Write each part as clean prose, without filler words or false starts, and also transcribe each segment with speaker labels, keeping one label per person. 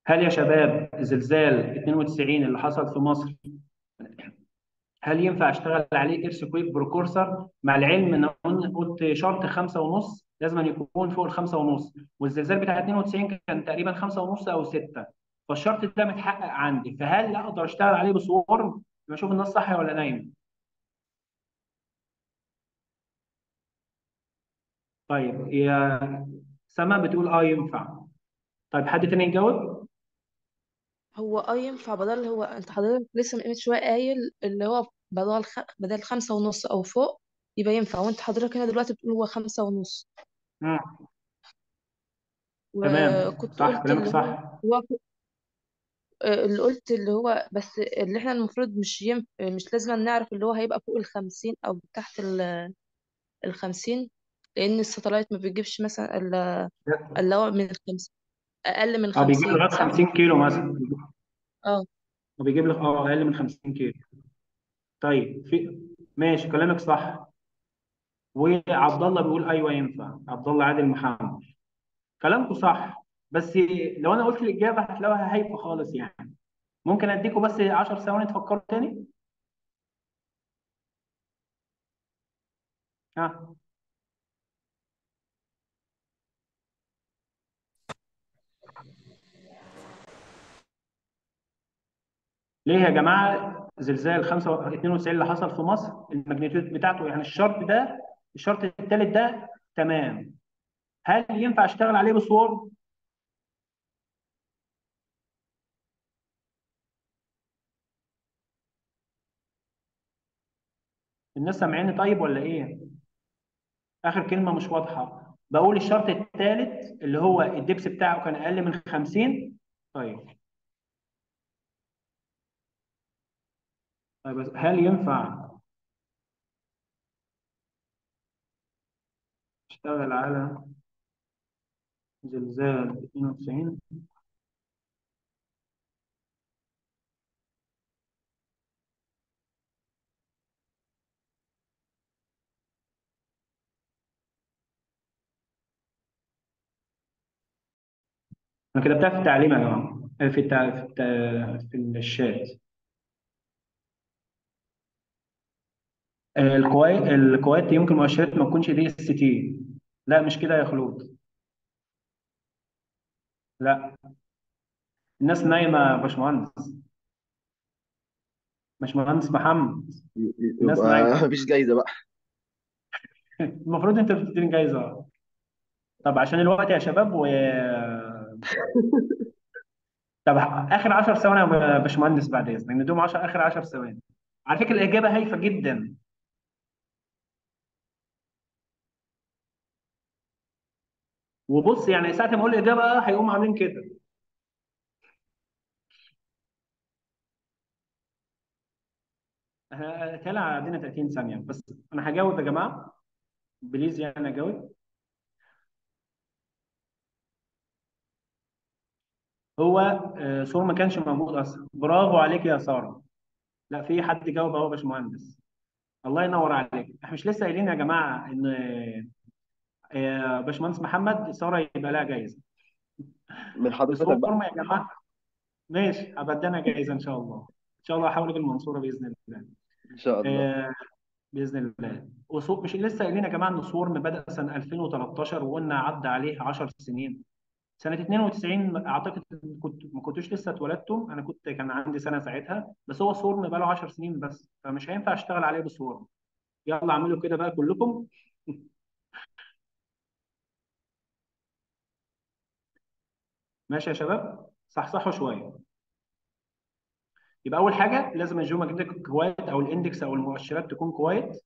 Speaker 1: هل يا شباب زلزال 92 اللي حصل في مصر، هل ينفع اشتغل عليه ايرثكويك بريكورسر؟ مع العلم ان أنا قلت شرط 5.5 لازم أن يكون فوق الخمسة ونص، والزلزال بتاع 92 كان تقريبا 5.5 او 6، فالشرط ده متحقق عندي، فهل اقدر اشتغل عليه بصور؟ بشوف الناس صح ولا نايم. طيب يا سما بتقول اه ينفع. طيب حد تاني يجاوب؟
Speaker 2: هو ينفع، بدل هو انت حضرتك لسه من قيمة شوية قايل اللي هو بدل 5.5 او فوق يبقى ينفع، وانت حضرتك هنا دلوقتي بتقول هو 5.5.
Speaker 1: مم. تمام
Speaker 2: وكنت
Speaker 1: صح
Speaker 2: قلت
Speaker 1: كلامك
Speaker 2: اللي هو
Speaker 1: صح.
Speaker 2: هو اللي قلت اللي هو بس اللي احنا المفروض مش لازم نعرف اللي هو هيبقى فوق ال50 او تحت ال50، لان الساتلايت ما بيجيبش مثلا اللي هو من ال50، اقل من
Speaker 1: اه بيجيب
Speaker 2: 50
Speaker 1: لغايه
Speaker 2: صح؟
Speaker 1: 50 كيلو مثلا.
Speaker 2: اه.
Speaker 1: وبيجيب لك اقل من 50 كيلو. طيب ماشي كلامك صح. وعبد الله بيقول ايوه ينفع، عبد الله عادل محمد. كلامكم صح، بس لو انا قلت الاجابه هتلاقوها هايفه خالص يعني. ممكن اديكم بس 10 ثواني تفكروا تاني. ها. ليه يا جماعه زلزال 92 اللي حصل في مصر الماجنتيود بتاعته يعني الشرط ده، الشرط الثالث ده تمام، هل ينفع اشتغل عليه بصور؟ الناس سامعيني طيب ولا ايه؟ اخر كلمه مش واضحه. بقول الشرط الثالث اللي هو الدبس بتاعه كان اقل من 50. طيب. طيب هل ينفع اشتغل على زلزال 92؟ انا كتبتها في التعليم يا جماعه، في الشات. الكويت يمكن مؤشرات ما تكونش دي اس تي. لا مش كده يا خلود. لا. الناس نايمه يا باشمهندس. باشمهندس محمد. الناس
Speaker 3: يبقى
Speaker 1: نايمه.
Speaker 3: مفيش جايزة بقى.
Speaker 1: المفروض انت بتديني جايزه. طب عشان الوقت يا شباب طب اخر 10 ثواني يا باشمهندس بعد اذنك ندوم 10 اخر 10 ثواني. على فكره الاجابه هايفه جدا. وبص يعني ساعه ما اقول الاجابه هيقوموا عاملين كده. طلع عندنا 30 ثانيه بس. انا هجاوب يا جماعه، بليز يعني اجاوب. هو سور ما كانش موجود اصلا. برافو عليك يا ساره. لا في حد جاوب اهو يا باشمهندس. الله ينور عليك. احنا مش لسه قايلين يا جماعه ان باشمهندس محمد ساره يبقى لها جايزه.
Speaker 3: من حضرتك
Speaker 1: سور
Speaker 3: بقى.
Speaker 1: يا جماعه. ماشي هبدلنا جايزه ان شاء الله. ان شاء الله هحاول اجي المنصوره باذن الله.
Speaker 3: إن شاء الله.
Speaker 1: آه، باذن الله. مش لسه قايلين يا جماعه ان سورم بدا سنه 2013 وقلنا عدى عليه 10 سنين. سنه 92 اعتقد ما كنتوش لسه اتولدتم، انا كان عندي سنه ساعتها، بس هو سورم بقى له 10 سنين بس، فمش هينفع اشتغل عليه بسورم. يلا اعملوا كده بقى كلكم. ماشي يا شباب صحصحوا شويه. يبقى اول حاجه لازم الجيو ماجنتيك كويت او الاندكس او المؤشرات تكون كويت.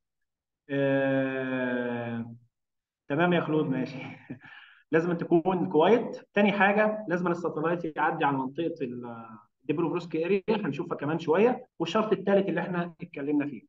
Speaker 1: تمام يا خلود ماشي. لازم تكون كويت. تاني حاجه لازم الساتلايت يعدي على منطقه الديبروبروسكي اريا هنشوفها كمان شويه، والشرط الثالث اللي احنا اتكلمنا فيه.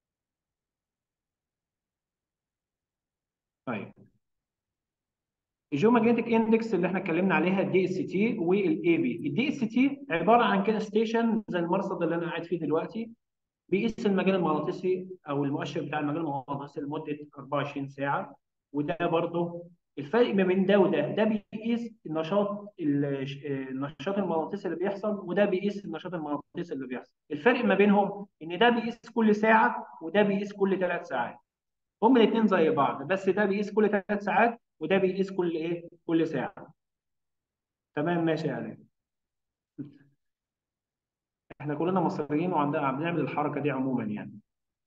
Speaker 1: طيب الجيو ماجنتيك اندكس اللي احنا اتكلمنا عليها الدي اس تي والاي بي. الدي اس تي عباره عن كده ستيشن زي المرصد اللي انا قاعد فيه دلوقتي، بيقيس المجال المغناطيسي او المؤشر بتاع المجال المغناطيسي لمده 24 ساعه. وده برضه الفرق ما بين ده وده، ده بيقيس النشاط المغناطيسي اللي بيحصل، وده بيقيس النشاط المغناطيسي اللي بيحصل. الفرق ما بينهم ان ده بيقيس كل ساعه وده بيقيس كل 3 ساعات. هم الاثنين زي بعض، بس ده بيقيس كل 3 ساعات وده بيقيس كل ايه؟ كل ساعه. تمام ماشي يعني. احنا كلنا مصريين وعندنا بنعمل الحركه دي عموما يعني.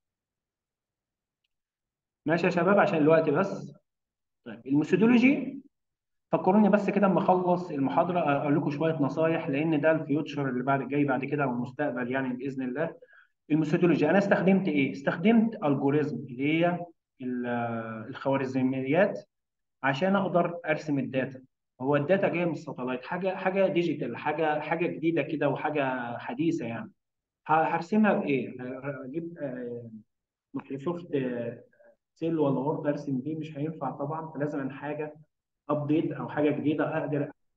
Speaker 1: ماشي يا شباب عشان الوقت بس. طيب الميثودولوجي، فكروني بس كده اما اخلص المحاضره اقول لكم شويه نصايح، لان ده الفيوتشر اللي بعد جاي بعد كده او المستقبل يعني باذن الله. الميثودولوجي انا استخدمت ايه؟ استخدمت الجوريزم اللي هي ال- الخوارزميات عشان اقدر ارسم الداتا. هو الداتا جايه من الساتلايت، حاجه ديجيتال، حاجه جديده كده وحاجه حديثه يعني. هرسمها بايه؟ اجيب مايكروسوفت اكسل ولا وورد ارسم بيه؟ مش هينفع طبعا، فلازم حاجه ابديت او حاجه جديده اقدر